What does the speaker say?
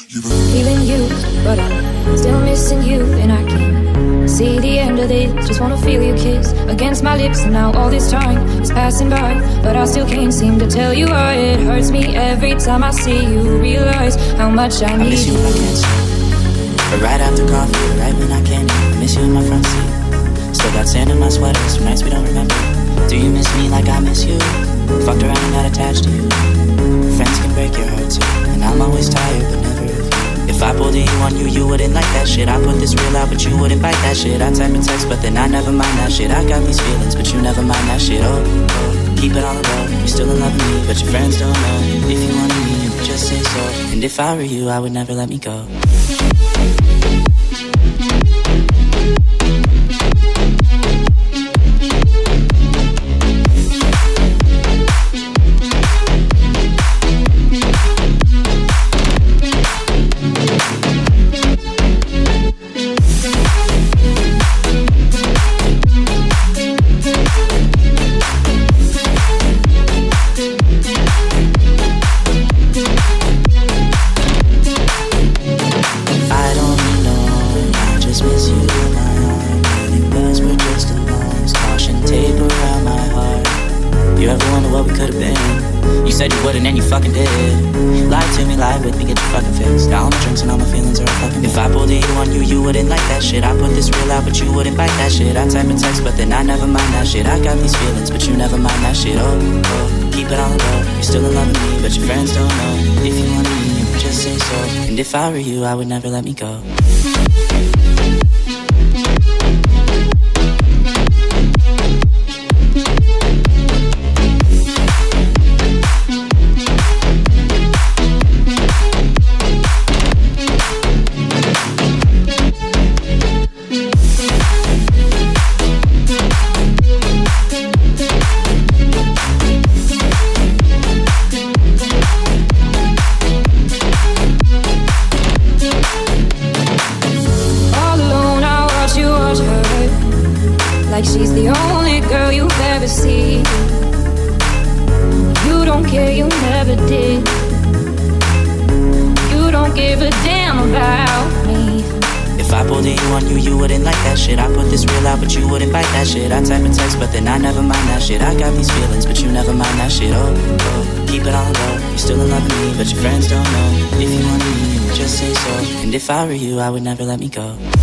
Feeling you, but I'm still missing you, and I can't see the end of this. Just wanna feel your kiss against my lips, and now all this time is passing by, but I still can't seem to tell you why. It hurts me every time I see you, realize how much I need miss you when I can't sleep, but right after coffee, right when I can't eat. I miss you in my front seat. Still got sand in my sweaters from nights we don't remember. Do you miss me like I miss you? Fucked around and got attached to you. Friends can break your heart too, and I'm always tired but never of you. If I pulled a you on you, you wouldn't like that shit. I put this real out, but you wouldn't bite that shit. I type and text, but then I never mind that shit. I got these feelings, but you never mind that shit. Oh, keep it all above. You're still in love with me, but your friends don't know. If you wanted me, you would just say so. And if I were you, I would never let me go. You ever wonder what we could've been? You said you wouldn't and you fucking did. Lie to me, lie with me, get your fucking fix. Got all my drinks and all my feelings are fucking. If I pulled a you on you, you wouldn't like that shit. I put this real out, but you wouldn't bite that shit. I type and text, but then I never mind that shit. I got these feelings, but you never mind that shit. Oh, keep it all above. You're still in love with me, but your friends don't know. If you wanted me, you would just say so. And if I were you, I would never let me go. Like she's the only girl you've ever seen. You don't care, you never did. You don't give a damn about me. If I pulled a you on you, you wouldn't like that shit. I put this real out, but you wouldn't bite that shit. I type and text, but then I never mind that shit. I got these feelings, but you never mind that shit. Oh, keep it all above. You're still in love with me, but your friends don't know. If you wanted me, you would just say so. And if I were you, I would never let me go.